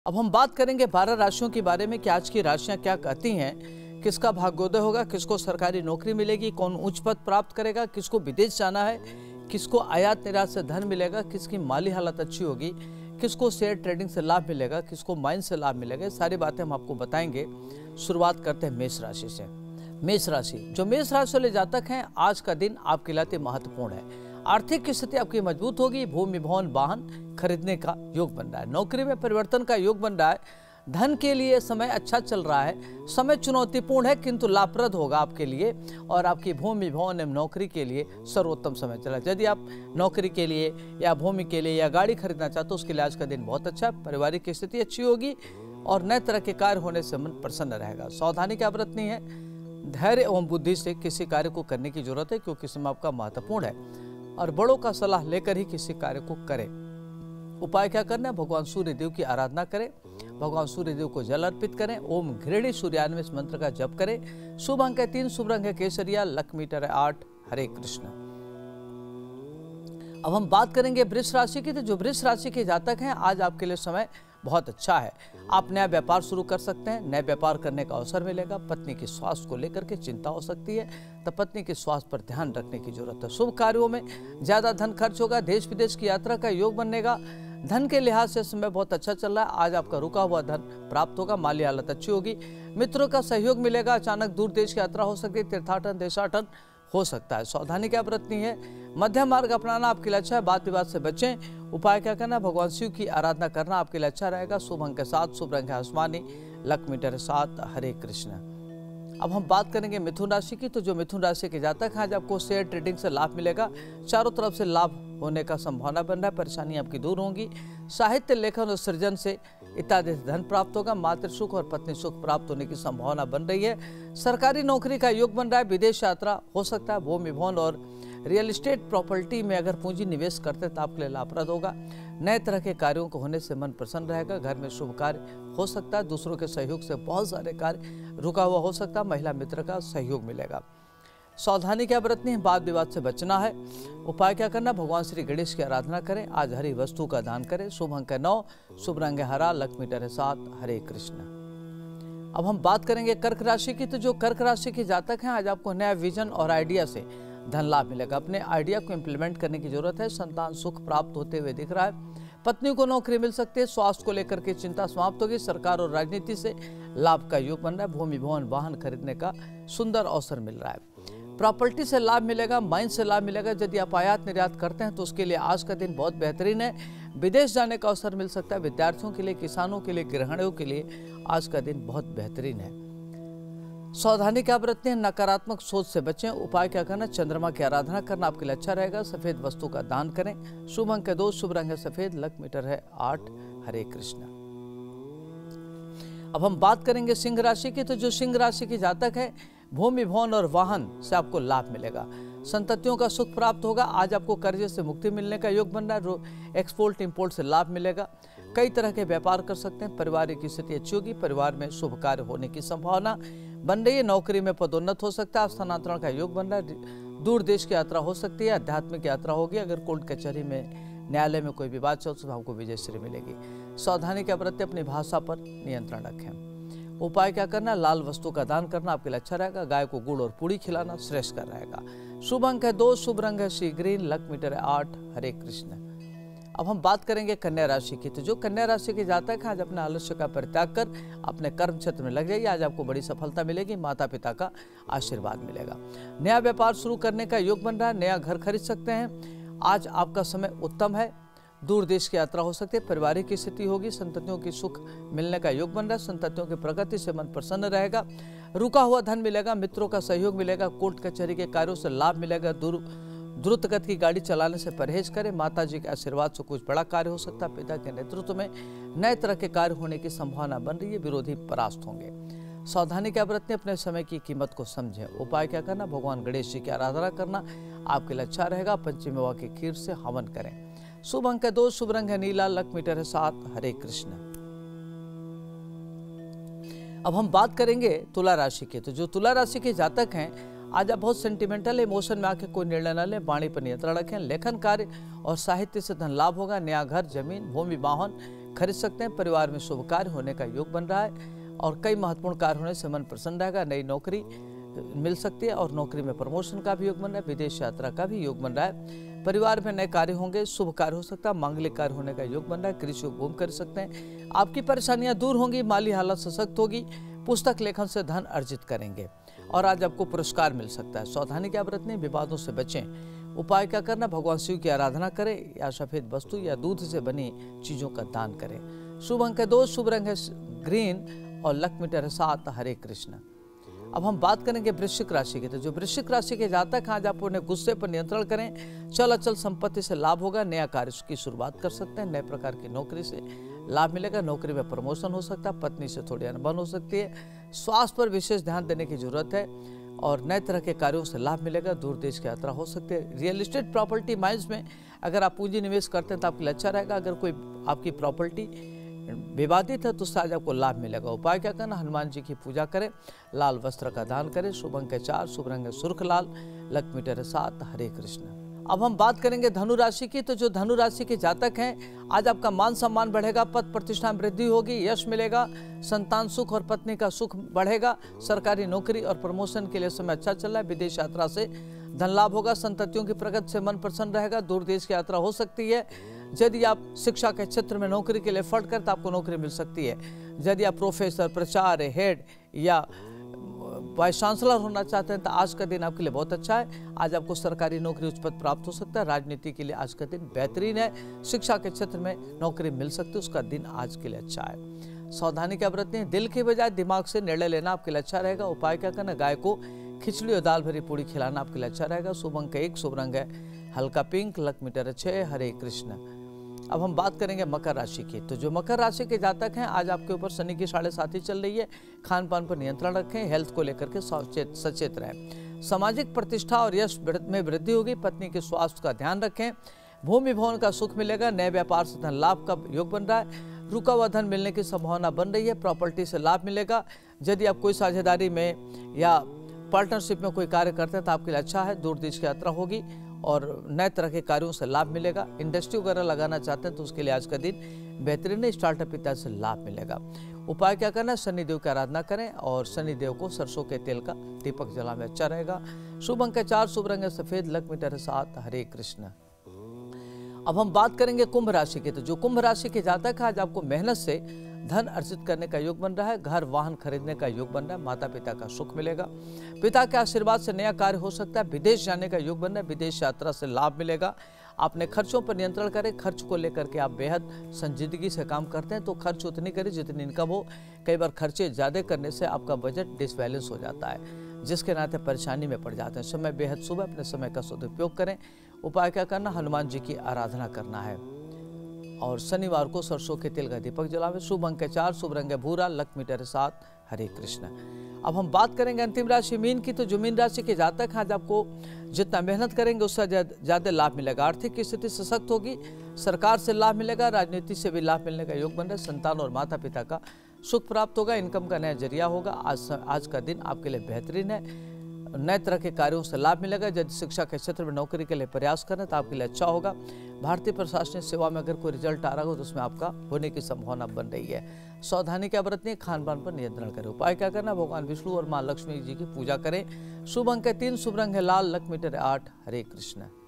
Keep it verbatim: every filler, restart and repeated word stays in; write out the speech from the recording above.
अब हम बात करेंगे बारह राशियों के बारे में कि आज की राशियां क्या कहती हैं, किसका भाग्योदय होगा, किसको सरकारी नौकरी मिलेगी, कौन उच्च पद प्राप्त करेगा, किसको विदेश जाना है, किसको आयात निर्यात से धन मिलेगा, किसकी माली हालत अच्छी होगी, किसको शेयर ट्रेडिंग से लाभ मिलेगा, किसको माइन से लाभ मिलेगा। सारी बातें हम आपको बताएंगे। शुरुआत करते हैं मेष राशि से। मेष राशि, जो मेष राशि वाले जातक हैं, आज का दिन आपके लिए महत्वपूर्ण है। आर्थिक स्थिति आपकी मजबूत होगी। भूमि भवन वाहन खरीदने का योग बन रहा है। नौकरी में परिवर्तन का योग बन रहा है। धन के लिए समय अच्छा चल रहा है। समय चुनौतीपूर्ण है किंतु लाभप्रद होगा आपके लिए और आपकी भूमि भवन एवं नौकरी के लिए सर्वोत्तम समय चला। यदि आप नौकरी के लिए या भूमि के लिए या गाड़ी खरीदना चाहते हो, उसके लिए आज का दिन बहुत अच्छा है। पारिवारिक स्थिति अच्छी होगी और नए तरह के कार्य होने से मन प्रसन्न रहेगा। सावधानी क्या बरतनी है, धैर्य एवं बुद्धि से किसी कार्य को करने की जरूरत है क्योंकि समय आपका महत्वपूर्ण है और बड़ों का सलाह लेकर ही किसी कार्य को करें। उपाय क्या करना है, भगवान सूर्य देव की आराधना करें, भगवान सूर्य देव को जल अर्पित करें, ओम घृणी सूर्यान्वेष इस मंत्र का जप करें। शुभ अंक है तीन, शुभ रंग है केसरिया, लक मीटर है आठ। हरे कृष्ण। अब हम बात करेंगे वृष राशि की। तो जो वृष राशि के जातक हैं, आज आपके लिए समय बहुत अच्छा है। आप नया व्यापार शुरू कर सकते हैं, नए व्यापार करने का अवसर मिलेगा। पत्नी के स्वास्थ्य को लेकर के चिंता हो सकती है, तो पत्नी के स्वास्थ्य पर ध्यान रखने की जरूरत है। शुभ कार्यों में ज्यादा धन खर्च होगा। देश विदेश की यात्रा का योग बनेगा। धन के लिहाज से समय बहुत अच्छा चल रहा है। आज आपका रुका हुआ धन प्राप्त होगा। माली हालत अच्छी होगी। मित्रों का सहयोग मिलेगा। अचानक दूर देश की यात्रा हो सकती है। तीर्थाटन देशाटन हो सकता है। सावधानी क्या बरतनी है, मध्यम मार्ग अपनाना आपके लिए अच्छा है। बात विवाद से बचें। उपाय क्या करना, भगवान शिव की आराधना करना आपके लिए अच्छा रहेगा। शुभ अंक के साथ, शुभ रंग है आसमानी, लक मीटर सात। हरे कृष्ण। अब हम बात करेंगे मिथुन राशि की। तो जो मिथुन राशि के जातक हैं, आज आपको शेयर ट्रेडिंग से लाभ मिलेगा। चारों तरफ से लाभ होने का संभावना बन रहा है। परेशानी आपकी दूर होंगी। साहित्य लेखन और सृजन से इत्यादि धन प्राप्त होगा। मातृ सुख और पत्नी सुख प्राप्त होने की संभावना बन रही है। सरकारी नौकरी का योग बन रहा है। विदेश यात्रा हो सकता है। भूमि भवन और रियल एस्टेट प्रॉपर्टी में अगर पूंजी निवेश करते तो आपके लिए लाभप्रद होगा। नए तरह के कार्यों को होने से मन प्रसन्न रहेगा। घर में शुभ कार्य हो सकता है। दूसरों के सहयोग से बहुत सारे कार्य रुका हुआ हो सकता है। महिला मित्र का सहयोग मिलेगा। सावधानी क्या बरतनी है, वाद विवाद से बचना है। उपाय क्या करना, भगवान श्री गणेश की आराधना करें। आज हरी वस्तु का दान करें। शुभ अंक है नौ, शुभ रंग है हरा, लक मीटर है सात। हरे कृष्ण। अब हम बात करेंगे कर्क राशि की। तो जो कर्क राशि के जातक हैं, आज आपको नया विजन और आइडिया से धन लाभ मिलेगा। अपने आइडिया को इम्प्लीमेंट करने की जरूरत है। संतान सुख प्राप्त होते हुए दिख रहा है। पत्नी को नौकरी मिल सकती है। स्वास्थ्य को लेकर के चिंता समाप्त होगी। सरकार और राजनीति से लाभ का योग बन रहा है। भूमि भवन वाहन खरीदने का सुंदर अवसर मिल रहा है। प्रॉपर्टी से लाभ मिलेगा। माइन से लाभ मिलेगा। यदि आप आयात निर्यात करते हैं तो उसके लिए आज का दिन बहुत बेहतरीन है। विदेश जाने का अवसर मिल सकता है। विद्यार्थियों के लिए, किसानों के लिए, गृहिणियों के लिए आज का दिन बहुत बेहतरीन है। सावधानी क्या बरतते हैं, नकारात्मक सोच से बचें। उपाय क्या करना, चंद्रमा की आराधना करना आपके लिए अच्छा रहेगा। सफेद वस्तु का दान करें। शुभ अंक है दो, शुभ रंग है सफेद, लक मीटर है आठ। हरे कृष्ण। अब हम बात करेंगे सिंह राशि की। तो जो सिंह राशि की जातक है, भूमि भवन और वाहन से आपको लाभ मिलेगा। संततियों का सुख प्राप्त होगा। आज आपको कर्जे से मुक्ति मिलने का योग बन रहा है। एक्सपोर्ट इंपोर्ट से लाभ मिलेगा। कई तरह के व्यापार कर सकते हैं। पारिवारिक स्थिति अच्छी होगी। परिवार में शुभ कार्य होने की संभावना बन रही है। नौकरी में पदोन्नत हो सकता है। स्थानांतरण का योग बन रहा है। दूर देश की यात्रा हो सकती है। आध्यात्मिक यात्रा होगी। अगर कोर्ट कचहरी में, न्यायालय में कोई विवाद चल तो आपको विजयश्री मिलेगी। सावधानी के प्रति अपनी भाषा पर नियंत्रण रखें। उपाय क्या करना, लाल वस्तु का दान करना आपके लिए अच्छा रहेगा। गाय को गुड़ और पूड़ी खिलाना श्रेष्ठ कर रहेगा। शुभ अंक है दो, शुभ रंग है सी ग्रीन, लक मीटर है आठ। हरे कृष्ण। अब हम बात करेंगे कन्या राशि की। तो जो कन्या राशि के जातक हैं, आज अपने आलस्य का परित्याग कर अपने कर्म क्षेत्र में लग जाइए। आज आपको बड़ी सफलता मिलेगी। माता पिता का आशीर्वाद मिलेगा। नया व्यापार शुरू करने का योग बन रहा है। नया घर खरीद सकते हैं। आज आपका समय उत्तम है। दूर देश की यात्रा हो सकती है। पारिवारिक की स्थिति होगी। संततियों की सुख मिलने का योग बन रहा है। संततियों की प्रगति से मन प्रसन्न रहेगा। रुका हुआ धन मिलेगा। मित्रों का सहयोग मिलेगा। कोर्ट कचहरी के कार्यों से लाभ मिलेगा। दूर द्रुत गति की गाड़ी चलाने से परहेज करें। माता जी के आशीर्वाद से कुछ बड़ा कार्य हो सकता है। पिता के नेतृत्व में नए तरह के कार्य होने की संभावना बन रही है। विरोधी परास्त होंगे। सावधानी क्या बरतनी, अपने समय की कीमत को समझें। उपाय क्या करना, भगवान गणेश जी की आराधना करना आपके लिए अच्छा रहेगा। पंचमी मेवा की खीर से हवन करें। शुभ अंक है दो, शुभ रंग है नीला, लक मीटर है सात। हरे कृष्ण। अब हम बात करेंगे तुला राशि की। तो जो तुला राशि के जातक हैं, आज आप बहुत सेंटिमेंटल इमोशन में आके कोई निर्णय न लें। वाणी पर नियंत्रण रखें। लेखन कार्य और साहित्य से धन लाभ होगा। नया घर, जमीन, भूमि, वाहन खरीद सकते हैं। परिवार में शुभ कार्य होने का योग बन रहा है और कई महत्वपूर्ण कार्य होने से मन प्रसन्न रहेगा। नई नौकरी मिल सकती है और नौकरी में प्रमोशन का भी योग बन रहा है। विदेश यात्रा का भी योग बन रहा है। परिवार में नए कार्य होंगे, शुभ कार्य हो सकता है, मांगलिक कार्य होने का योग बन रहा है। कृषि उपभोग कर सकते हैं। आपकी परेशानियां दूर होंगी, माली हालत सशक्त होगी। पुस्तक लेखन से धन अर्जित करेंगे और आज आपको पुरस्कार मिल सकता है। सावधानी क्या बरतनी, विवादों से बचें। उपाय क्या करना, भगवान शिव की आराधना करें या सफेद वस्तु या दूध से बनी चीजों का दान करें। शुभ अंक है दो, शुभ रंग है ग्रीन और लक मीटर है सात। हरे कृष्ण। अब हम बात करेंगे वृश्चिक राशि की। तो जो वृश्चिक राशि के जातक हैं, आज आप अपने गुस्से पर नियंत्रण करें। चल अचल संपत्ति से लाभ होगा। नया कार्य की शुरुआत कर सकते हैं। नए प्रकार की नौकरी से लाभ मिलेगा। नौकरी में प्रमोशन हो सकता है। पत्नी से थोड़ी अनबन हो सकती है। स्वास्थ्य पर विशेष ध्यान देने की जरूरत है और नए तरह के कार्यों से लाभ मिलेगा। दूर देश की यात्रा हो सकती है। रियल एस्टेट प्रॉपर्टी माइंस में अगर आप पूंजी निवेश करते हैं तो आपके लिए अच्छा रहेगा। अगर कोई आपकी प्रॉपर्टी विवादित है तो उससे आज आपको लाभ मिलेगा। उपाय क्या करना, हनुमान जी की पूजा करें, लाल वस्त्र का दान करें। शुभ अंक है चार, शुभ रंग है सुर्ख लाल, लक मीटर है सात। हरे कृष्ण। अब हम बात करेंगे धनु राशि की। तो जो धनु राशि के जातक हैं, आज आपका मान सम्मान बढ़ेगा, पद प्रतिष्ठा में वृद्धि होगी, यश मिलेगा, संतान सुख और पत्नी का सुख बढ़ेगा। सरकारी नौकरी और प्रमोशन के लिए समय अच्छा चल रहा है। विदेश यात्रा से धन लाभ होगा। संततियों की प्रगति से मन प्रसन्न रहेगा। दूर देश की यात्रा हो सकती है। यदि आप शिक्षा के क्षेत्र में नौकरी के लिए एफर्ट करें तो आपको नौकरी मिल सकती है। यदि आप प्रोफेसर, प्राचार्य, हेड या वाइस चांसलर होना चाहते हैं तो आज का दिन आपके लिए बहुत अच्छा है। आज आपको सरकारी नौकरी उच्च पद प्राप्त हो सकता है। राजनीति के लिए आज का दिन बेहतरीन है। शिक्षा के क्षेत्र में नौकरी मिल सकती है। उसका दिन आज के लिए अच्छा है। सावधानी क्या बरतनी है, दिल की बजाय दिमाग से निर्णय लेना आपके लिए अच्छा रहेगा। उपाय क्या करना, गाय को खिचड़ी और दाल भरी पूड़ी खिलाना आपके लिए अच्छा रहेगा। शुभ अंक एक, शुभ रंग है हल्का पिंक, लक मीटर है छः। हरे कृष्ण। अब हम बात करेंगे मकर राशि की। तो जो मकर राशि के जातक हैं, आज आपके ऊपर शनि की साढ़े साथी चल रही है। खान पान पर नियंत्रण रखें। हेल्थ को लेकर के सचेत सचेत रहें। सामाजिक प्रतिष्ठा और यश में वृद्धि होगी। पत्नी के स्वास्थ्य का ध्यान रखें। भूमि भवन का सुख मिलेगा। नए व्यापार से धन लाभ का योग बन रहा है। रुका हुआ धन मिलने की संभावना बन रही है। प्रॉपर्टी से लाभ मिलेगा। यदि आप कोई साझेदारी में या पार्टनरशिप में कोई कार्य करते हैं तो आपके लिए अच्छा है। दूर देश की यात्रा होगी और नए तरह के कार्यों से लाभ मिलेगा। इंडस्ट्री वगैरह लगाना चाहते हैं तो उसके लिए आज का दिन बेहतरीन है। स्टार्टअप इत्यादि से लाभ मिलेगा। उपाय क्या करना है, शनिदेव की आराधना करें और शनिदेव को सरसों के तेल का दीपक जलाना अच्छा रहेगा। शुभ अंक है चार, शुभ रंग है सफेद, लक मीटर है सात। हरे कृष्ण। अब हम बात करेंगे कुंभ राशि की। तो जो कुंभ राशि के जातक है, आज आपको मेहनत से धन अर्जित करने का योग बन रहा है। घर वाहन खरीदने का योग बन रहा है। माता पिता का सुख मिलेगा। पिता के आशीर्वाद से नया कार्य हो सकता है। विदेश जाने का योग बन रहा है। विदेश यात्रा से लाभ मिलेगा। आपने खर्चों पर नियंत्रण करें। खर्च को लेकर के आप बेहद संजीदगी से काम करते हैं तो खर्च उतनी करें जितनी इनकम हो। कई बार खर्चे ज़्यादा करने से आपका बजट डिसबैलेंस हो जाता है, जिसके नाते परेशानी में पड़ जाते हैं। समय बेहद शुभ है, अपने समय का सदुपयोग करें। उपाय क्या करना, हनुमान जी की आराधना करना है और शनिवार को सरसों के तेल का दीपक जलावे। शुभ अंक है चार, शुभ रंग है भूरा, लक मीटर है सात। हरे कृष्ण। अब हम बात करेंगे अंतिम राशि मीन की। तो जो मीन राशि के जातक हैं, आज आपको जितना मेहनत करेंगे उससे ज्यादा लाभ मिलेगा। आर्थिक स्थिति सशक्त होगी। सरकार से लाभ मिलेगा। राजनीति से भी लाभ मिलने का योग बन रहा है। संतान और माता पिता का सुख प्राप्त होगा। इनकम का नया जरिया होगा। आज आज का दिन आपके लिए बेहतरीन है। नए तरह के कार्यों से लाभ मिलेगा। यदि शिक्षा के क्षेत्र में नौकरी के लिए प्रयास करें तो आपके लिए अच्छा होगा। भारतीय प्रशासनिक सेवा में अगर कोई रिजल्ट आ रहा हो तो उसमें आपका होने की संभावना बन रही है। सावधानी क्या बरतनी है, खान पान पर नियंत्रण करें। उपाय क्या करना, भगवान विष्णु और माँ लक्ष्मी जी की पूजा करें। शुभ अंक है तीन, शुभ रंग है लाल, लक मीटर है आठ। हरे कृष्ण।